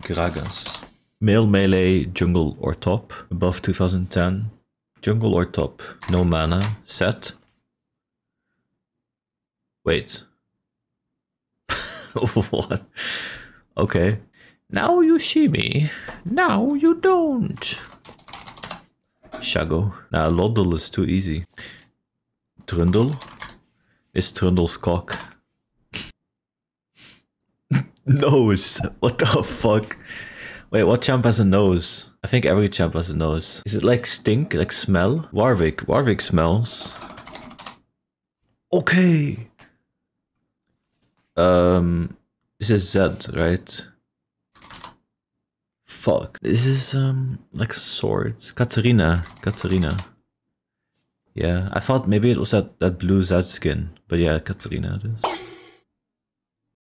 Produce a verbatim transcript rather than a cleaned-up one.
Gragas. Male, melee, jungle, or top. Above two thousand ten. Jungle or top. No mana. Set. Wait. What? Okay. Now you see me. Now you don't. Shago. Nah, Loddle is too easy. Trundle. Is Trundle's cock. Nose. What the fuck? Wait, what champ has a nose? I think every champ has a nose. Is it like stink? Like smell? Warwick. Warwick smells. Okay. Um, this is Z, right? Fuck. This is um like a sword. Katarina. Katarina. Yeah, I thought maybe it was that, that blue Z skin. But yeah, Katarina it is.